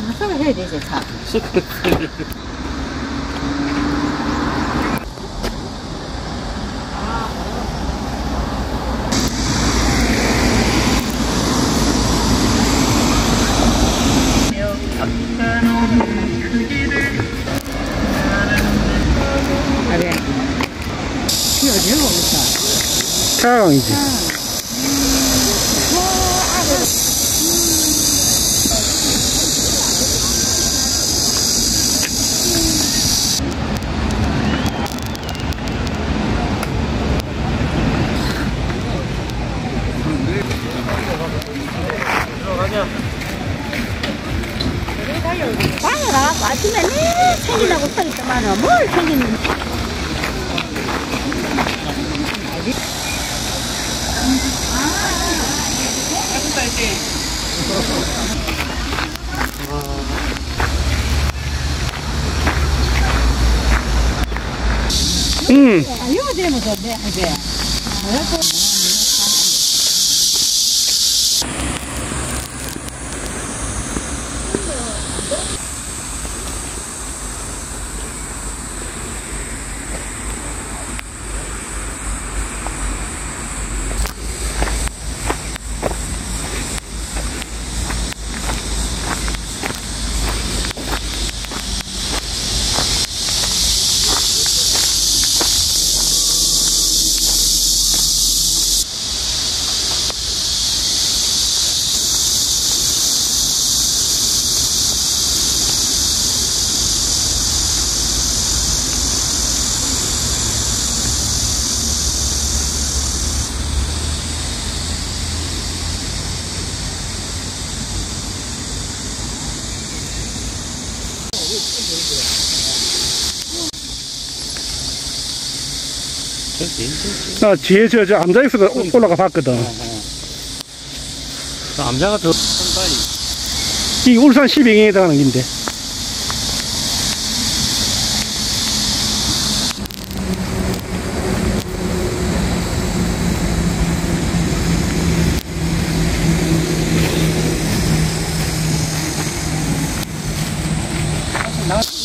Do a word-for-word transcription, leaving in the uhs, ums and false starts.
서로 해야 되지, 다. 그래. 이 어디로 오겠어? 차량이지. 방에 나가서 아침에 내 챙기려고 서있더만은 뭘 챙기는. 응. 아, 이거 되면 좋네, 이제. 나 뒤에 저, 저 암자에서 올라가 봤거든. 저 암자가 더 이 울산 시병에 해당하는 긴데. 나